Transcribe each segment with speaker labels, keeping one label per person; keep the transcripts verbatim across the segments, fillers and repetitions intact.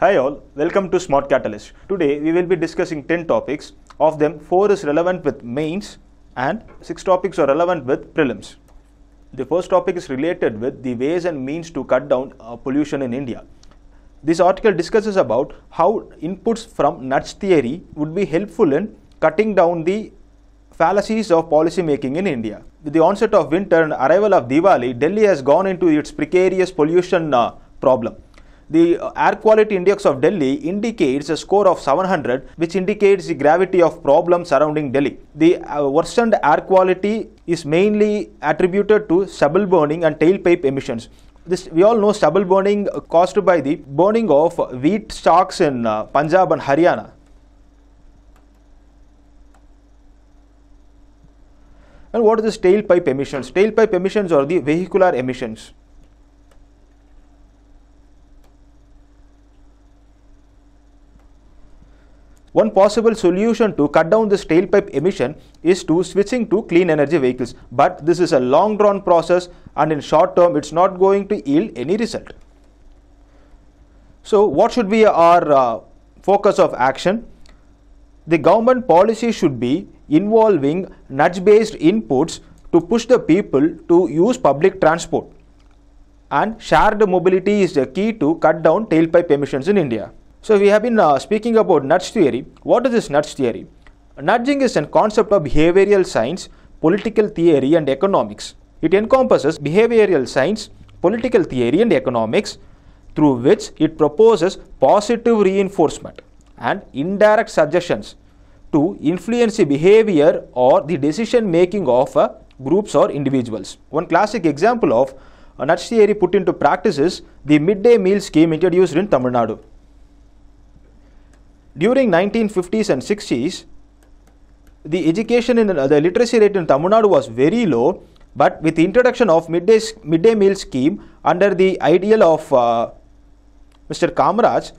Speaker 1: Hi all, welcome to Smart Catalyst. Today we will be discussing ten topics. Of them, four is relevant with mains and six topics are relevant with prelims. The first topic is related with the ways and means to cut down uh, pollution in India. This article discusses about how inputs from nudge theory would be helpful in cutting down the fallacies of policy making in India. With the onset of winter and arrival of Diwali, Delhi has gone into its precarious pollution uh, problem. The air quality index of Delhi indicates a score of seven hundred, which indicates the gravity of problems surrounding Delhi. The uh, worsened air quality is mainly attributed to stubble burning and tailpipe emissions. This, we all know stubble burning caused by the burning of wheat stalks in uh, Punjab and Haryana. And what is this tailpipe emissions? Tailpipe emissions are the vehicular emissions. One possible solution to cut down this tailpipe emission is to switching to clean energy vehicles. But this is a long drawn process and in short term it's not going to yield any result. So what should be our uh, focus of action? The government policy should be involving nudge based inputs to push the people to use public transport. And shared mobility is the key to cut down tailpipe emissions in India. So we have been uh, speaking about nudge theory. What is this nudge theory? Nudging is a concept of behavioral science, political theory and economics. It encompasses behavioral science, political theory and economics, through which it proposes positive reinforcement and indirect suggestions to influence the behavior or the decision making of uh, groups or individuals. One classic example of uh, nudge theory put into practice is the midday meal scheme introduced in Tamil Nadu. During nineteen fifties and sixties, the education in uh, the literacy rate in Tamil Nadu was very low, but with the introduction of midday, midday meal scheme under the ideal of uh, Mister Kamaraj,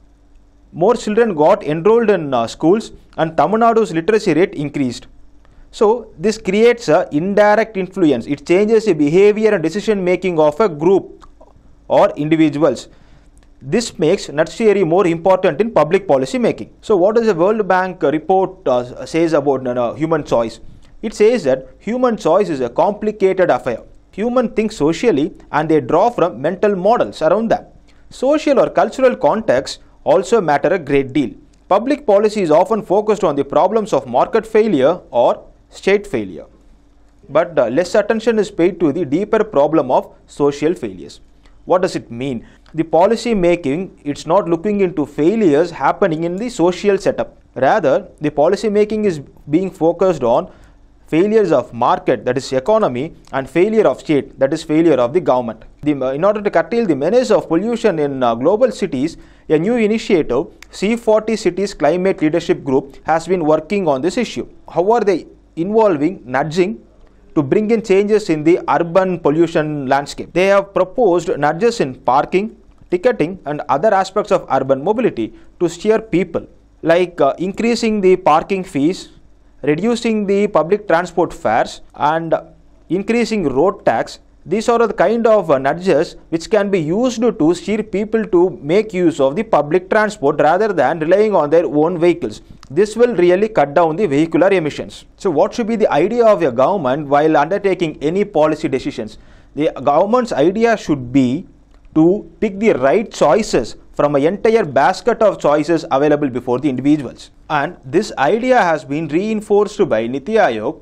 Speaker 1: more children got enrolled in uh, schools and Tamil Nadu's literacy rate increased. So this creates an indirect influence. It changes the behavior and decision making of a group or individuals. This makes nudge theory more important in public policy making. So what does the World Bank report uh, says about uh, human choice? It says that human choice is a complicated affair. Humans think socially and they draw from mental models around them. Social or cultural contexts also matter a great deal. Public policy is often focused on the problems of market failure or state failure. But uh, less attention is paid to the deeper problem of social failures. What does it mean? The policy making, it's not looking into failures happening in the social setup. Rather, the policy making is being focused on failures of market, that is economy, and failure of state, that is failure of the government. The, in order to curtail the menace of pollution in uh, global cities, a new initiative, C forty Cities Climate Leadership Group, has been working on this issue. How are they involving nudging to bring in changes in the urban pollution landscape? They have proposed nudges in parking, ticketing and other aspects of urban mobility to steer people, like uh, increasing the parking fees, reducing the public transport fares and increasing road tax. These are the kind of uh, nudges which can be used to steer people to make use of the public transport rather than relying on their own vehicles. This will really cut down the vehicular emissions. So what should be the idea of a government while undertaking any policy decisions? The government's idea should be to pick the right choices from an entire basket of choices available before the individuals. And this idea has been reinforced by Niti Aayog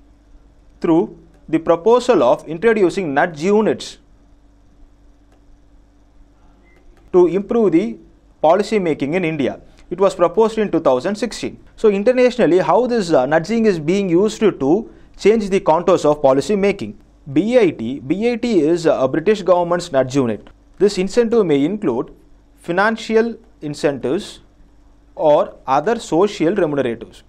Speaker 1: through the proposal of introducing nudge units to improve the policy making in India. It was proposed in two thousand sixteen. So internationally, how this uh, nudging is being used to, to change the contours of policy making. B I T, B I T is a British government's nudge unit. This incentive may include financial incentives or other social remuneratives.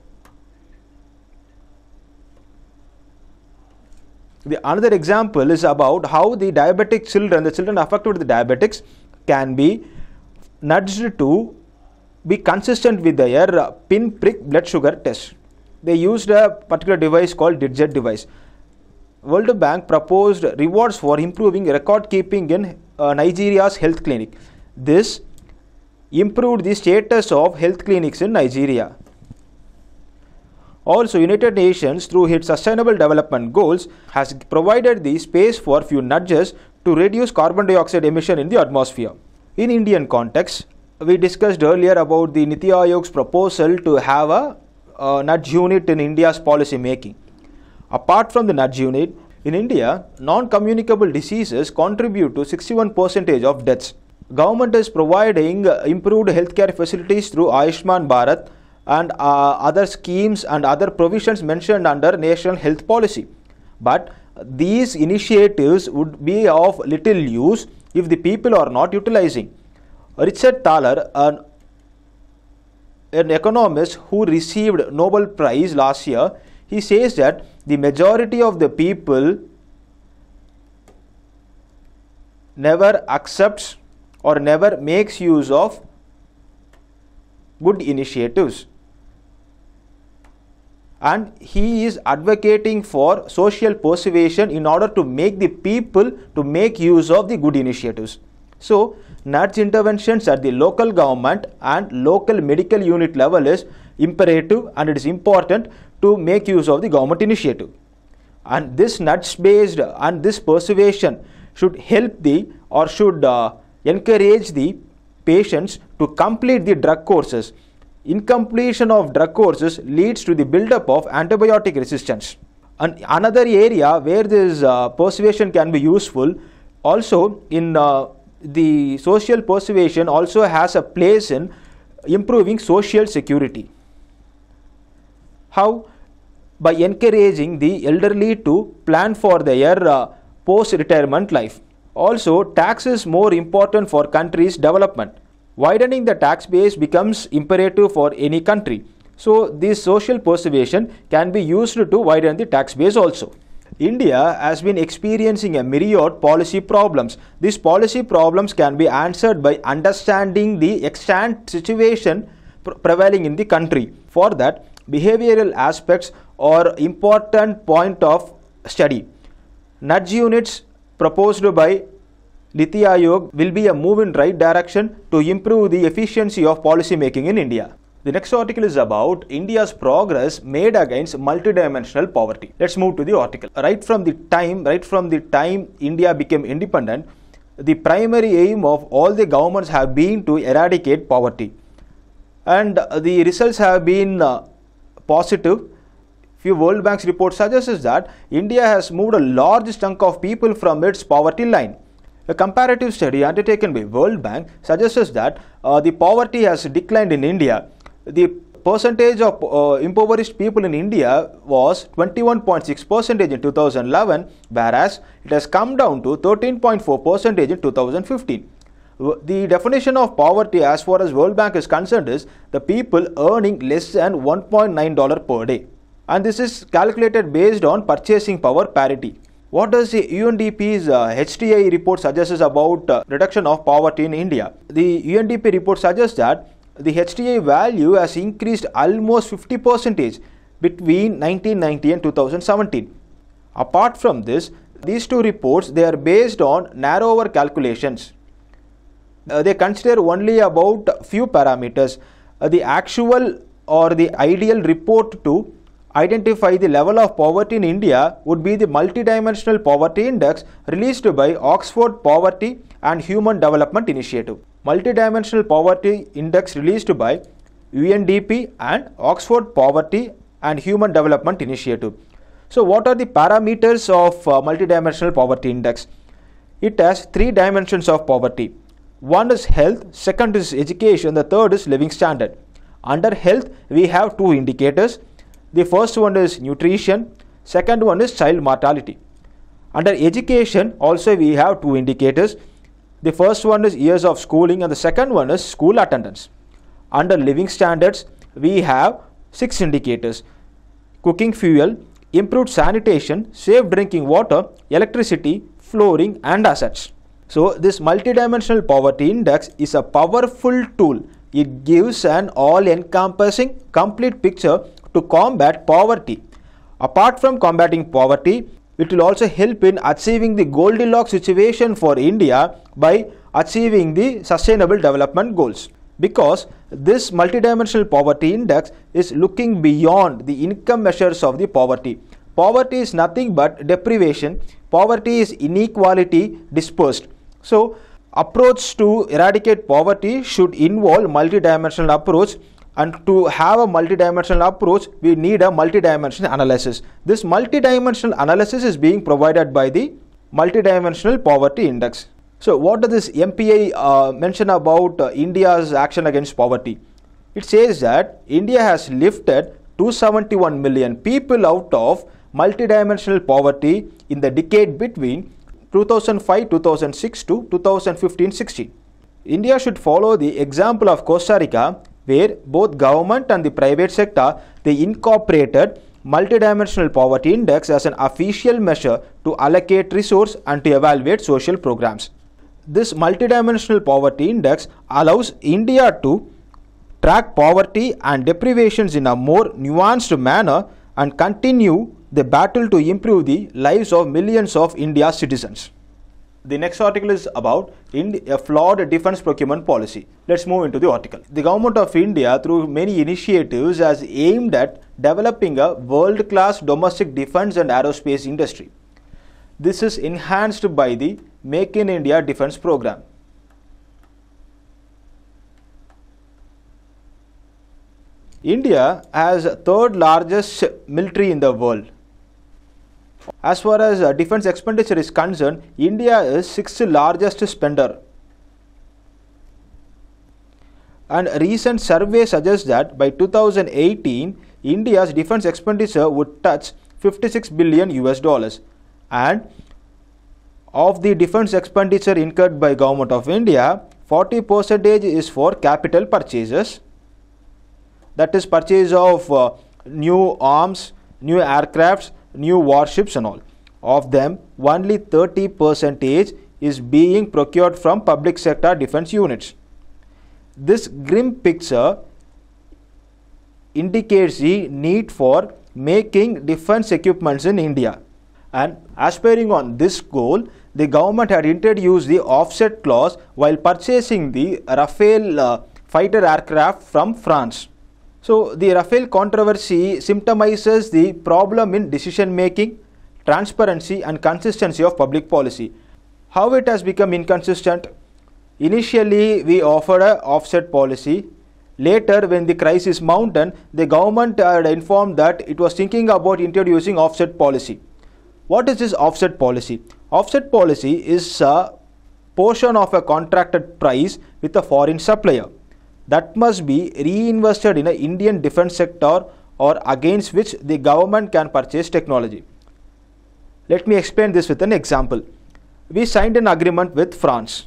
Speaker 1: The another example is about how the diabetic children, the children affected with the diabetics, can be nudged to be consistent with their pin prick blood sugar test. They used a particular device called Digit device. World Bank proposed rewards for improving record keeping in uh, Nigeria's health clinic. This improved the status of health clinics in Nigeria. Also, United Nations through its Sustainable Development Goals has provided the space for few nudges to reduce carbon dioxide emission in the atmosphere. In Indian context, we discussed earlier about the Niti Aayog's proposal to have a, a nudge unit in India's policy making. Apart from the nudge unit, in India, non-communicable diseases contribute to sixty-one percent of deaths. Government is providing improved healthcare facilities through Ayushman Bharat and uh, other schemes and other provisions mentioned under National Health Policy. But these initiatives would be of little use if the people are not utilizing. Richard Thaler, an, an economist who received Nobel Prize last year, he says that the majority of the people never accepts or never makes use of good initiatives. And he is advocating for social persuasion in order to make the people to make use of the good initiatives. So, nudge interventions at the local government and local medical unit level is imperative, and it is important to make use of the government initiative. And this nudge based and this persuasion should help the or should uh, encourage the patients to complete the drug courses. Incompletion of drug courses leads to the buildup of antibiotic resistance. And another area where this uh, persuasion can be useful, also in uh, the social persuasion also has a place in improving social security. How? By encouraging the elderly to plan for their uh, post-retirement life. Also, tax is more important for countries' development. Widening the tax base becomes imperative for any country. So, this social persuasion can be used to widen the tax base also. India has been experiencing a myriad policy problems. These policy problems can be answered by understanding the extant situation pre prevailing in the country. For that, behavioral aspects are important point of study. Nudge units proposed by Niti Aayog will be a move in right direction to improve the efficiency of policy making in India. The next article is about India's progress made against multidimensional poverty. Let's move to the article. Right from the time, right from the time India became independent, the primary aim of all the governments have been to eradicate poverty. And the results have been uh, positive. Few World Bank's report suggests that India has moved a large chunk of people from its poverty line. A comparative study undertaken by World Bank suggests that uh, the poverty has declined in India. The percentage of uh, impoverished people in India was twenty-one point six percent in two thousand eleven, whereas it has come down to thirteen point four percent in two thousand fifteen. The definition of poverty as far as World Bank is concerned is the people earning less than one point nine dollars per day. And this is calculated based on purchasing power parity. What does the U N D P's uh, H T I report suggest about uh, reduction of poverty in India? The U N D P report suggests that the H T I value has increased almost fifty percent between nineteen ninety and two thousand seventeen. Apart from this, these two reports, they are based on narrower calculations. Uh, they consider only about few parameters. Uh, the actual or the ideal report to identify the level of poverty in India would be the Multidimensional Poverty Index released by Oxford Poverty and Human Development Initiative. Multidimensional Poverty Index released by U N D P and Oxford Poverty and Human Development Initiative. So what are the parameters of uh, Multidimensional Poverty Index? It has three dimensions of poverty. One is health, second is education, the third is living standard. Under health, we have two indicators. The first one is nutrition, second one is child mortality. Under education, also we have two indicators. The first one is years of schooling and the second one is school attendance. Under living standards, we have six indicators: cooking fuel, improved sanitation, safe drinking water, electricity, flooring and assets. So this multidimensional poverty index is a powerful tool. It gives an all-encompassing complete picture to combat poverty. Apart from combating poverty, it will also help in achieving the Goldilocks situation for India by achieving the Sustainable Development Goals. because this multidimensional poverty index is looking beyond the income measures of the poverty. Poverty is nothing but deprivation. Poverty is inequality dispersed. So, approach to eradicate poverty should involve multidimensional approach, and to have a multidimensional approach we need a multidimensional analysis. This multidimensional analysis is being provided by the multidimensional poverty index. So what does this M P I uh, mention about uh, India's action against poverty? It says that India has lifted two hundred seventy-one million people out of multidimensional poverty in the decade between two thousand five to two thousand six to two thousand fifteen sixteen. India should follow the example of Costa Rica, where both government and the private sector, they incorporated multidimensional poverty index as an official measure to allocate resource and to evaluate social programs. This multidimensional poverty index allows India to track poverty and deprivations in a more nuanced manner and continue the battle to improve the lives of millions of India's citizens. The next article is about a flawed defense procurement policy. Let's move into the article. The government of India, through many initiatives, has aimed at developing a world-class domestic defense and aerospace industry. This is enhanced by the Make in India defense program. India has the third largest military in the world. As far as uh, defense expenditure is concerned, India is sixth largest spender. And a recent survey suggests that by two thousand eighteen, India's defense expenditure would touch fifty-six billion U S dollars. And of the defense expenditure incurred by Government of India, forty percent is for capital purchases. That is purchase of uh, new arms, new aircrafts, new warships and all. Of them, only thirty percent is being procured from public sector defense units. This grim picture indicates the need for making defense equipments in India. And aspiring on this goal, the government had introduced the offset clause while purchasing the Rafale uh, fighter aircraft from France. So the Rafale controversy symptomizes the problem in decision making, transparency and consistency of public policy. How it has become inconsistent? Initially we offered an offset policy. Later, when the crisis mounted, the government had informed that it was thinking about introducing offset policy. What is this offset policy? Offset policy is a portion of a contracted price with a foreign supplier that must be reinvested in an Indian defense sector or against which the government can purchase technology. Let me explain this with an example. We signed an agreement with France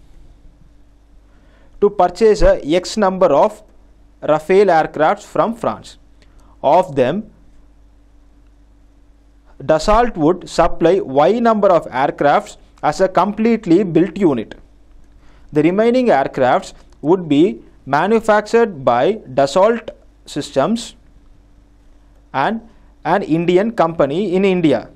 Speaker 1: to purchase a X number of Rafale aircrafts from France. Of them, Dassault would supply Y number of aircrafts as a completely built unit. The remaining aircrafts would be manufactured by Dassault Systems and an Indian company in India.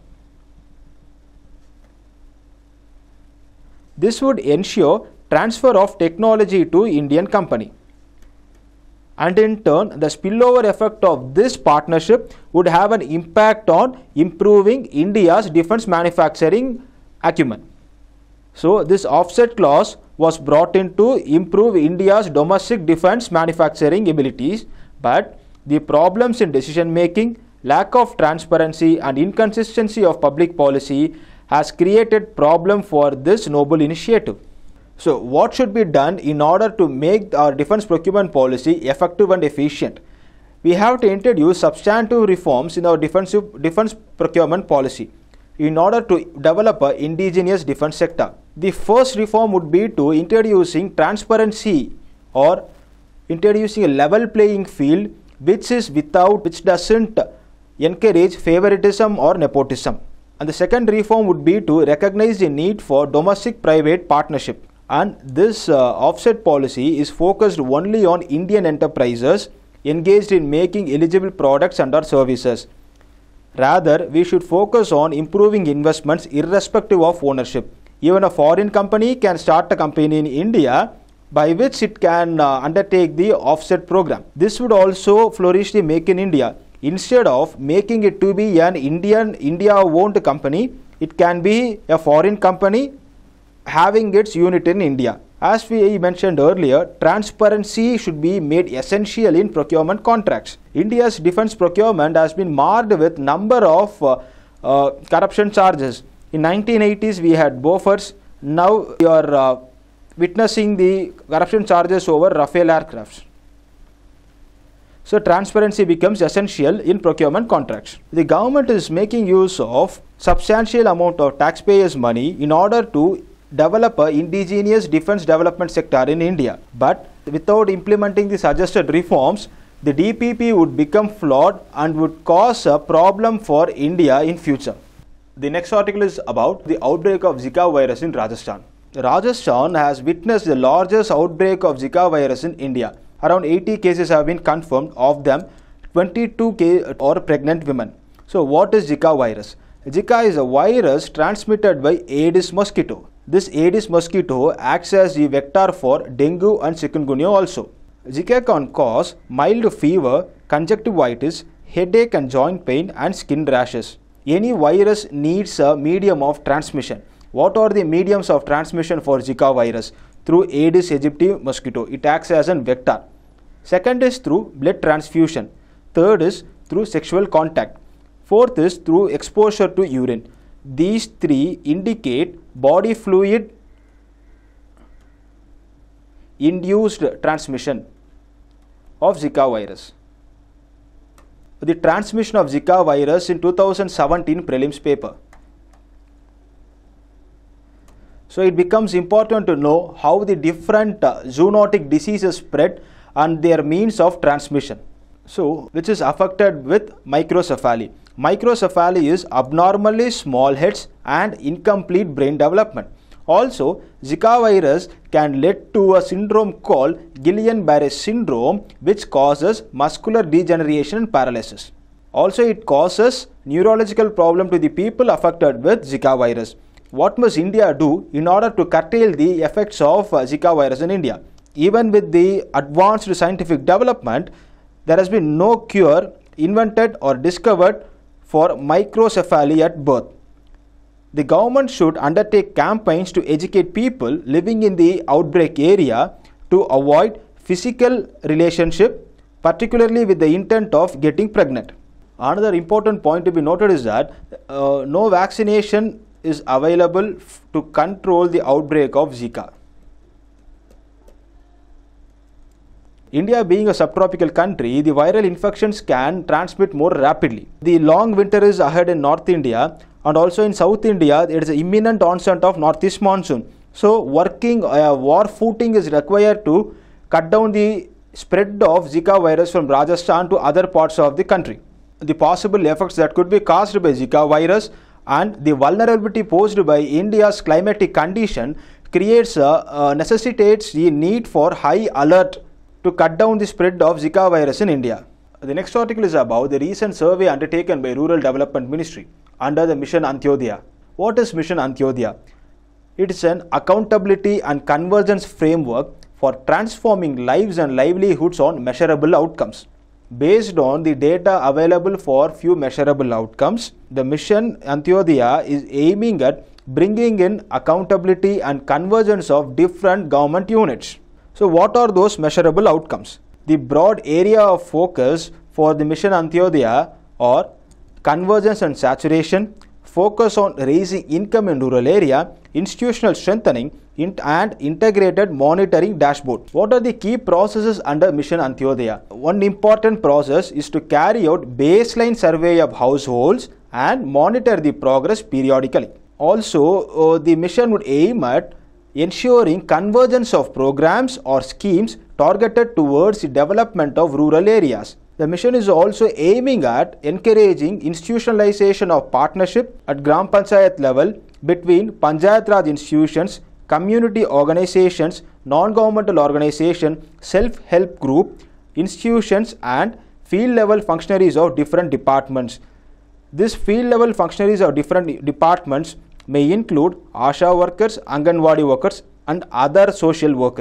Speaker 1: This would ensure transfer of technology to Indian company. And in turn, the spillover effect of this partnership would have an impact on improving India's defense manufacturing acumen. So this offset clause was brought in to improve India's domestic defense manufacturing abilities, but the problems in decision making, lack of transparency and inconsistency of public policy has created problem for this noble initiative. So what should be done in order to make our defense procurement policy effective and efficient? We have to introduce substantive reforms in our defensive defense procurement policy in order to develop an indigenous defense sector. The first reform would be to introducing transparency or introducing a level playing field which is without, which doesn't encourage favoritism or nepotism. And the second reform would be to recognize the need for domestic private partnership. And this uh, offset policy is focused only on Indian enterprises engaged in making eligible products and or services. Rather, we should focus on improving investments irrespective of ownership. Even a foreign company can start a company in India by which it can uh, undertake the offset program. This would also flourish the Make in India. Instead of making it to be an Indian, India-owned company, it can be a foreign company having its unit in India. As we mentioned earlier, transparency should be made essential in procurement contracts. India's defense procurement has been marred with number of uh, uh, corruption charges. In nineteen eighties, we had Bofors. Now we are uh, witnessing the corruption charges over Rafale aircrafts. So transparency becomes essential in procurement contracts. The government is making use of substantial amount of taxpayers' money in order to develop a indigenous defense development sector in India. But without implementing the suggested reforms, the D P P would become flawed and would cause a problem for India in future. The next article is about the outbreak of Zika virus in Rajasthan. Rajasthan has witnessed the largest outbreak of Zika virus in India. Around eighty cases have been confirmed, of them twenty-two cases are pregnant women. So what is Zika virus? Zika is a virus transmitted by Aedes mosquito. This Aedes mosquito acts as the vector for dengue and chikungunya also. Zika can cause mild fever, conjunctivitis, headache and joint pain and skin rashes. Any virus needs a medium of transmission. What are the mediums of transmission for Zika virus? Through Aedes aegypti mosquito. It acts as a vector. Second is through blood transfusion. Third is through sexual contact. Fourth is through exposure to urine. These three indicate body fluid induced transmission of Zika virus. The transmission of Zika virus in two thousand seventeen prelims paper. So it becomes important to know how the different uh, zoonotic diseases spread and their means of transmission. So which is affected with microcephaly. Microcephaly is abnormally small heads and incomplete brain development. Also, Zika virus can lead to a syndrome called Guillain-Barré syndrome, which causes muscular degeneration and paralysis. Also, it causes neurological problem to the people affected with Zika virus. What must India do in order to curtail the effects of uh, Zika virus in India? Even with the advanced scientific development, there has been no cure invented or discovered for microcephaly at birth. The government should undertake campaigns to educate people living in the outbreak area to avoid physical relationship, particularly with the intent of getting pregnant. Another important point to be noted is that uh, no vaccination is available to control the outbreak of Zika. India being a subtropical country, the viral infections can transmit more rapidly. The long winter is ahead in North India, and also in South India, there is an imminent onset of northeast monsoon. So, working uh, war footing is required to cut down the spread of Zika virus from Rajasthan to other parts of the country. The possible effects that could be caused by Zika virus and the vulnerability posed by India's climatic condition creates a, uh, necessitates the need for high alert to cut down the spread of Zika virus in India. The next article is about the recent survey undertaken by Rural Development Ministry under the Mission Antyodaya. What is Mission Antyodaya? It is an accountability and convergence framework for transforming lives and livelihoods on measurable outcomes. Based on the data available for few measurable outcomes, the Mission Antyodaya is aiming at bringing in accountability and convergence of different government units. So what are those measurable outcomes? The broad area of focus for the Mission Antyodaya are convergence and saturation, focus on raising income in rural area, institutional strengthening, and integrated monitoring dashboard. What are the key processes under Mission Antyodaya? One important process is to carry out baseline survey of households and monitor the progress periodically. Also, uh, the mission would aim at ensuring convergence of programs or schemes targeted towards the development of rural areas. The mission is also aiming at encouraging institutionalization of partnership at Gram Panchayat level between Panchayat Raj institutions, community organizations, non-governmental organizations, self-help group, institutions and field level functionaries of different departments. These field level functionaries of different departments may include ASHA workers, Anganwadi workers and other social workers.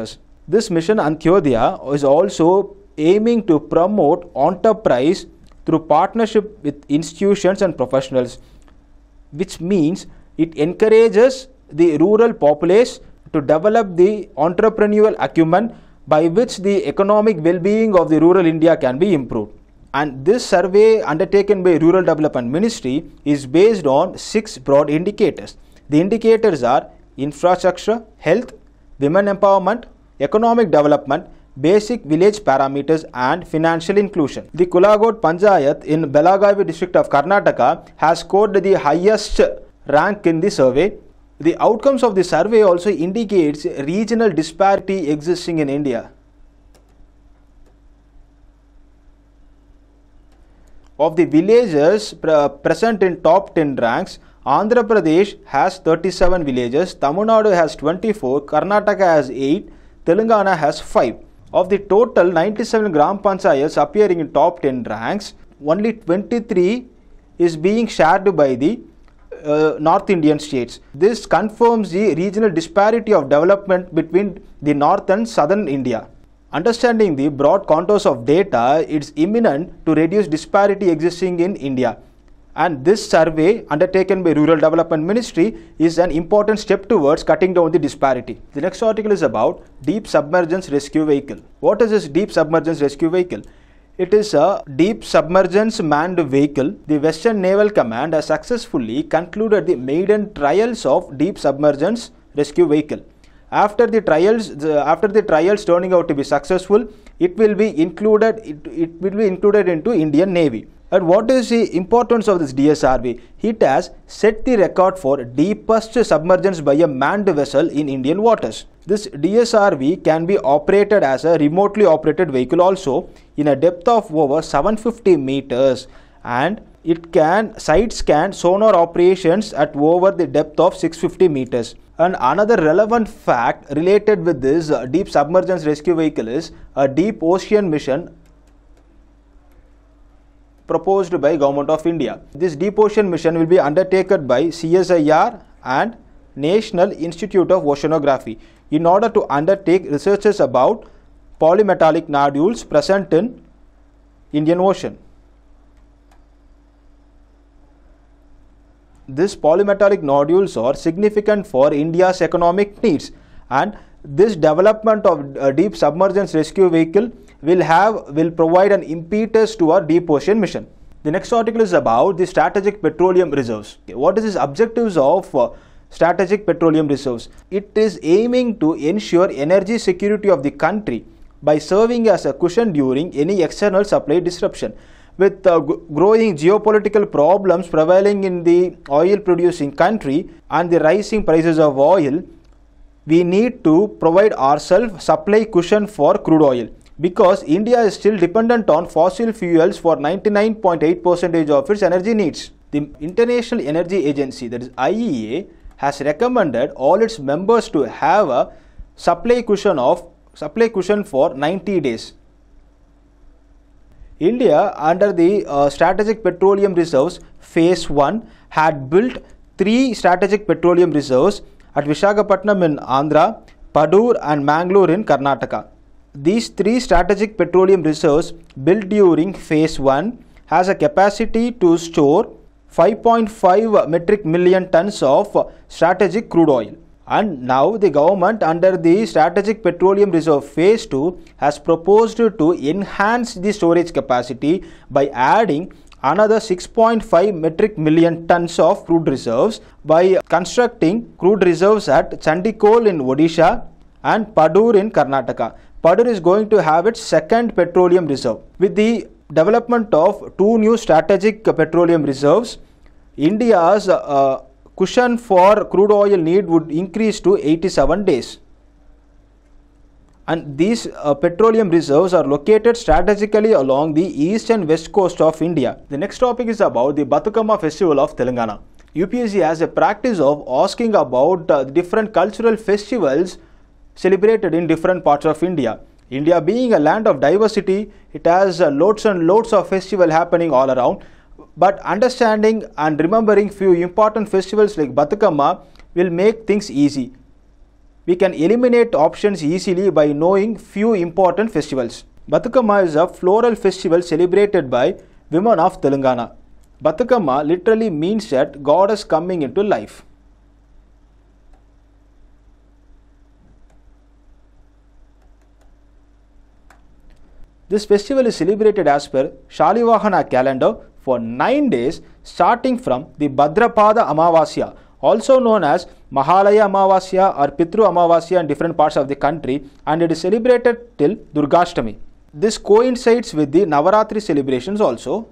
Speaker 1: This mission Antyodaya is also aiming to promote enterprise through partnership with institutions and professionals, which means it encourages the rural populace to develop the entrepreneurial acumen by which the economic well-being of the rural India can be improved. And this survey undertaken by Rural Development Ministry is based on six broad indicators. The indicators are infrastructure, health, women empowerment, economic development, basic village parameters and financial inclusion. The Kulagot Panchayat in Belagavi district of Karnataka has scored the highest rank in the survey. The outcomes of the survey also indicates regional disparity existing in India. Of the villages pre present in top ten ranks, Andhra Pradesh has thirty-seven villages, Tamil Nadu has twenty-four, Karnataka has eight, Telangana has five. Of the total ninety-seven Gram Panchayats appearing in top ten ranks, only twenty-three is being shared by the uh, North Indian states. This confirms the regional disparity of development between the North and Southern India. Understanding the broad contours of data, it's imminent to reduce disparity existing in India. And this survey undertaken by Rural Development Ministry is an important step towards cutting down the disparity. The next article is about Deep Submergence Rescue Vehicle. What is this Deep Submergence Rescue Vehicle? It is a deep submergence manned vehicle. The Western Naval Command has successfully concluded the maiden trials of Deep Submergence Rescue Vehicle. After the trials, the, after the trials turning out to be successful, it will be included. It, it will be included into Indian Navy. And what is the importance of this D S R V? It has set the record for deepest submergence by a manned vessel in Indian waters. This D S R V can be operated as a remotely operated vehicle also in a depth of over seven hundred fifty meters, and it can side scan sonar operations at over the depth of six hundred fifty meters. And another relevant fact related with this uh, Deep Submergence Rescue Vehicle is a deep ocean mission proposed by Government of India. This deep ocean mission will be undertaken by C S I R and National Institute of Oceanography in order to undertake researches about polymetallic nodules present in Indian Ocean. These polymetallic nodules are significant for India's economic needs, and this development of a deep submergence rescue vehicle will have will provide an impetus to our deep ocean mission. The next article is about the strategic petroleum reserves. Okay, what is the objectives of uh, strategic petroleum reserves? It is aiming to ensure energy security of the country by serving as a cushion during any external supply disruption. With uh, growing geopolitical problems prevailing in the oil producing country and the rising prices of oil, we need to provide ourselves supply cushion for crude oil, because India is still dependent on fossil fuels for ninety-nine point eight percent of its energy needs. The International Energy Agency, that is I E A, has recommended all its members to have a supply cushion of supply cushion for ninety days. India, under the uh, Strategic Petroleum Reserves Phase one, had built three strategic petroleum reserves at Visakhapatnam in Andhra, Padur and Mangalore in Karnataka. These three strategic petroleum reserves built during Phase one has a capacity to store five point five metric million tons of strategic crude oil. And now the government, under the Strategic Petroleum Reserve Phase two, has proposed to enhance the storage capacity by adding another six point five metric million tons of crude reserves by constructing crude reserves at Chandikol in Odisha and Padur in Karnataka. Padur is going to have its second petroleum reserve. With the development of two new strategic petroleum reserves, India's uh, cushion for crude oil need would increase to eighty-seven days. And these uh, petroleum reserves are located strategically along the east and west coast of India. The next topic is about the Batukama festival of Telangana. U P S C has a practice of asking about uh, different cultural festivals celebrated in different parts of India. India being a land of diversity, it has uh, loads and loads of festivals happening all around. But understanding and remembering few important festivals like Batukama will make things easy. We can eliminate options easily by knowing few important festivals. Bathukama is a floral festival celebrated by women of Telangana. Bathukama literally means that goddess coming into life. This festival is celebrated as per Shalivahana calendar for nine days starting from the Bhadrapada Amavasya, also known as Mahalaya Amavasya or Pitru Amavasya in different parts of the country, and it is celebrated till Durgashtami. This coincides with the Navaratri celebrations also.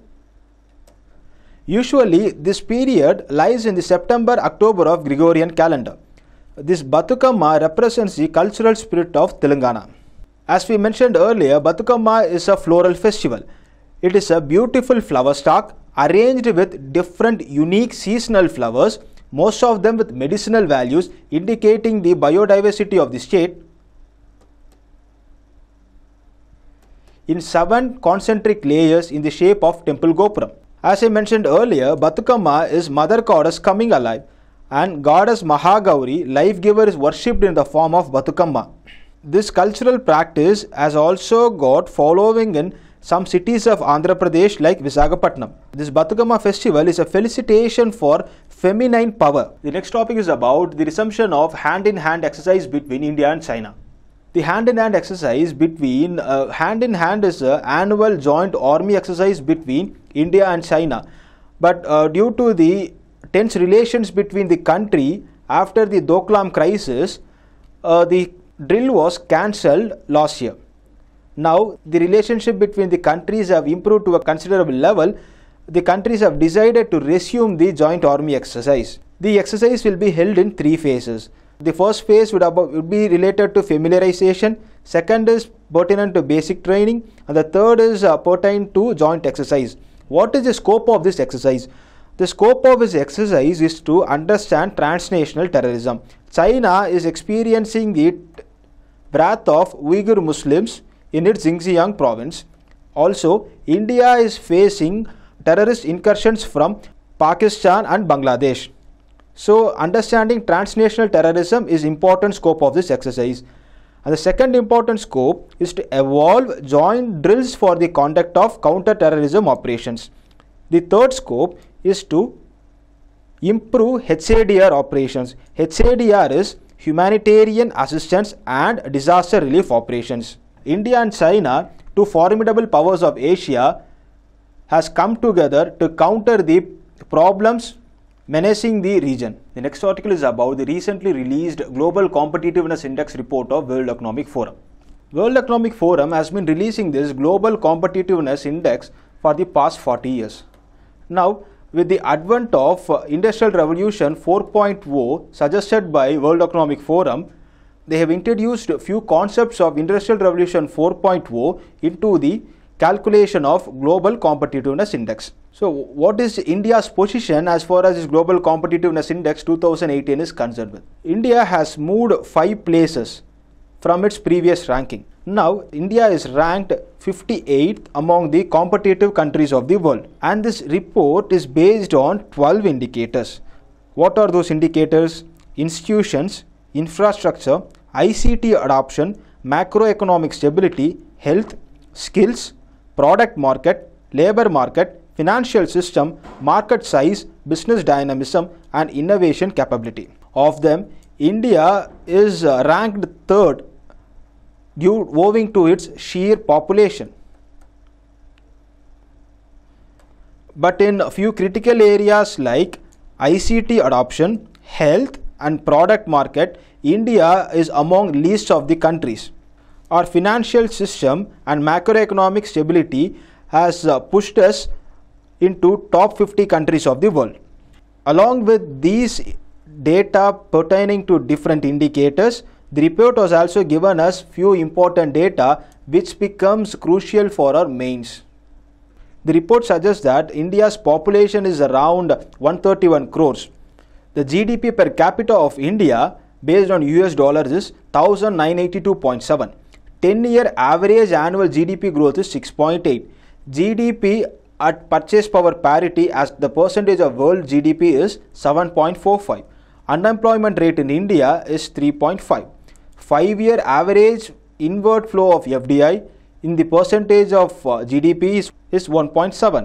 Speaker 1: Usually this period lies in the September-October of Gregorian calendar. This Bathukama represents the cultural spirit of Telangana. As we mentioned earlier, Bathukama is a floral festival. It is a beautiful flower stalk arranged with different unique seasonal flowers, most of them with medicinal values, indicating the biodiversity of the state, in seven concentric layers in the shape of temple gopuram. As I mentioned earlier, Bathukama is mother goddess coming alive, and goddess Mahagauri, life giver, is worshipped in the form of Bathukama. This cultural practice has also got following in some cities of Andhra Pradesh like Visakhapatnam. This Bathukama festival is a felicitation for feminine power. The next topic is about the resumption of hand-in-hand exercise between India and China. The hand-in-hand exercise between uh, hand-in-hand is an annual joint army exercise between India and China. But uh, due to the tense relations between the country after the Doklam crisis, uh, the drill was cancelled last year. Now the relationship between the countries have improved to a considerable level. The countries have decided to resume the joint army exercise. The exercise will be held in three phases. The first phase would, about, would be related to familiarization, second is pertinent to basic training, and the third is uh, pertinent to joint exercise. What is the scope of this exercise? The scope of this exercise is to understand transnational terrorism. China is experiencing the wrath of Uyghur Muslims in its Xinjiang province. Also, India is facing terrorist incursions from Pakistan and Bangladesh. So, understanding transnational terrorism is important scope of this exercise. And the second important scope is to evolve joint drills for the conduct of counter-terrorism operations. The third scope is to improve H A D R operations. H A D R is humanitarian assistance and disaster relief operations. India and China, two formidable powers of Asia, has come together to counter the problems menacing the region. The next article is about the recently released Global Competitiveness Index report of World Economic Forum. World Economic Forum has been releasing this Global Competitiveness Index for the past forty years. Now, with the advent of uh, Industrial Revolution four point oh suggested by World Economic Forum, they have introduced a few concepts of Industrial Revolution four point oh into the calculation of Global Competitiveness Index. So, what is India's position as far as this Global Competitiveness Index twenty eighteen is concerned with? India has moved five places from its previous ranking. Now, India is ranked fifty-eighth among the competitive countries of the world, and this report is based on twelve indicators. What are those indicators? Institutions, infrastructure, I C T adoption, macroeconomic stability, health, skills, product market, labor market, financial system, market size, business dynamism, and innovation capability. Of them, India is ranked third due owing to its sheer population. But in a few critical areas like I C T adoption, health, and product market, India is among least of the countries. Our financial system and macroeconomic stability has uh, pushed us into top fifty countries of the world. Along with these data pertaining to different indicators, the report has also given us few important data which becomes crucial for our mains. The report suggests that India's population is around one hundred thirty-one crores. The G D P per capita of India based on U S dollars is one thousand nine hundred eighty-two point seven. ten year average annual G D P growth is six point eight. G D P at purchase power parity as the percentage of world G D P is seven point four five. Unemployment rate in India is three point five. five year average inward flow of F D I in the percentage of uh, G D P is, is one point seven.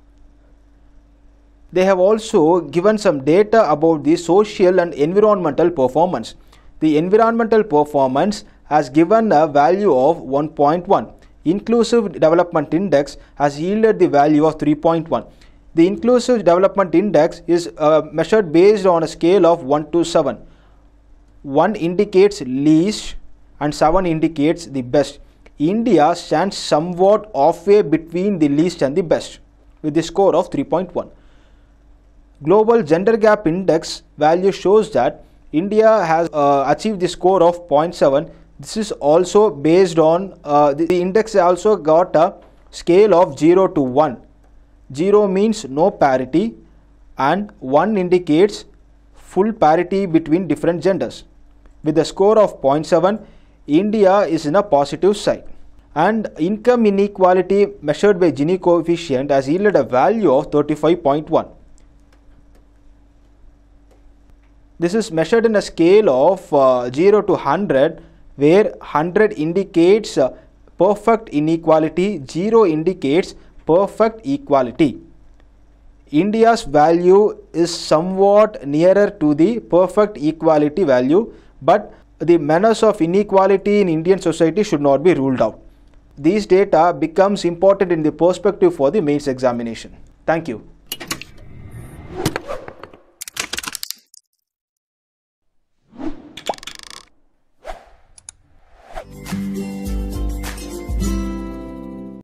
Speaker 1: They have also given some data about the social and environmental performance. The environmental performance has given a value of one point one. Inclusive Development Index has yielded the value of three point one. The Inclusive Development Index is uh, measured based on a scale of one to seven. one indicates least and seven indicates the best. India stands somewhat halfway between the least and the best with the score of three point one. Global Gender Gap Index value shows that India has uh, achieved the score of zero point seven. This is also based on, uh, the, the index also got a scale of zero to one. zero means no parity and one indicates full parity between different genders. With a score of zero point seven, India is in a positive side. And income inequality measured by Gini coefficient has yielded a value of thirty-five point one. This is measured in a scale of uh, zero to one hundred, where one hundred indicates uh, perfect inequality, zero indicates perfect equality. India's value is somewhat nearer to the perfect equality value, but the menace of inequality in Indian society should not be ruled out. These data becomes important in the perspective for the mains examination. Thank you.